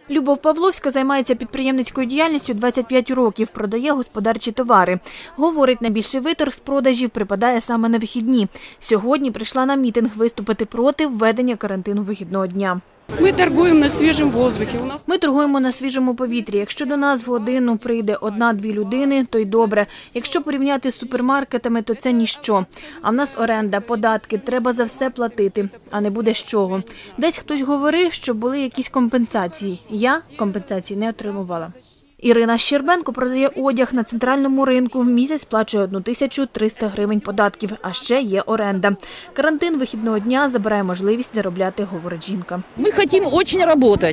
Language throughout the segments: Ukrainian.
Любов Павловська займається підприємницькою діяльністю 25 років, продає господарчі товари. Говорить, найбільший виторг з продажів припадає саме на вихідні. Сьогодні прийшла на мітинг виступити проти введення карантину вихідного дня. Ми торгуємо на свіжому воздухі. Ми торгуємо на свіжому повітрі. Якщо до нас в годину прийде 1-2 людини, то й добре. Якщо порівняти з супермаркетами, то це ніщо. А в нас оренда, податки, треба за все платити, а не буде з чого. Десь хтось говорив, що були якісь компенсації. Я компенсації не отримувала. Ірина Щербенко продає одяг на центральному ринку. В місяць сплачує 1300 гривень податків, а ще є оренда. Карантин вихідного дня забирає можливість заробляти, говорить жінка. Ми хочемо дуже працювати.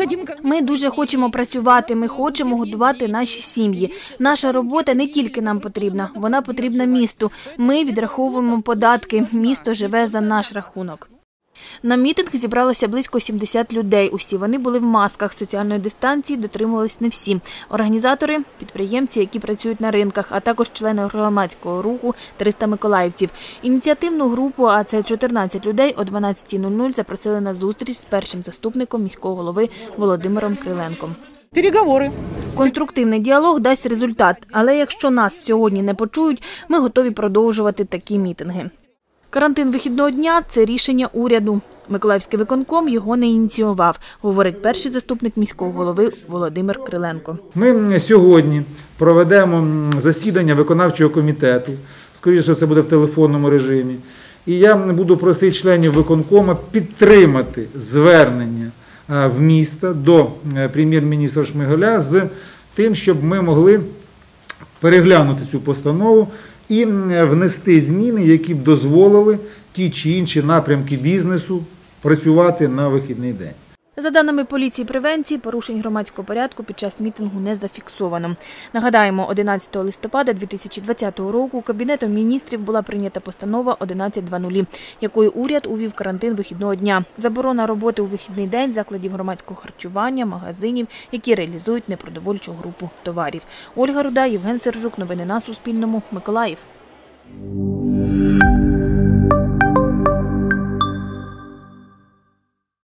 Ми дуже хочемо працювати, ми хочемо годувати наші сім'ї. Наша робота не тільки нам потрібна, вона потрібна місту. Ми відраховуємо податки, місто живе за наш рахунок. На мітинг зібралося близько 70 людей. Усі вони були в масках. Соціальної дистанції дотримувались не всі. Організатори – підприємці, які працюють на ринках, а також члени громадського руху «300 миколаївців». Ініціативну групу, а це 14 людей, о 12:00 запросили на зустріч з першим заступником міського голови Володимиром Криленком. Переговори. Конструктивний діалог дасть результат, але якщо нас сьогодні не почують, ми готові продовжувати такі мітинги. Карантин вихідного дня – це рішення уряду. Миколаївський виконком його не ініціював, говорить перший заступник міського голови Володимир Криленко. Ми сьогодні проведемо засідання виконавчого комітету, скоріше це буде в телефонному режимі. І я буду просити членів виконкому підтримати звернення в місто до прем'єр-міністра Шмигаля з тим, щоб ми могли переглянути цю постанову і внести зміни, які б дозволили ті чи інші напрямки бізнесу працювати на вихідний день. За даними поліції превенції, порушень громадського порядку під час мітингу не зафіксовано. Нагадаємо, 11 листопада 2020 року Кабінетом міністрів була прийнята постанова 1120, якою уряд увів карантин вихідного дня. Заборона роботи у вихідний день закладів громадського харчування, магазинів, які реалізують непродовольчу групу товарів. Ольга Руда, Євген Сержук. Новини на Суспільному. Миколаїв.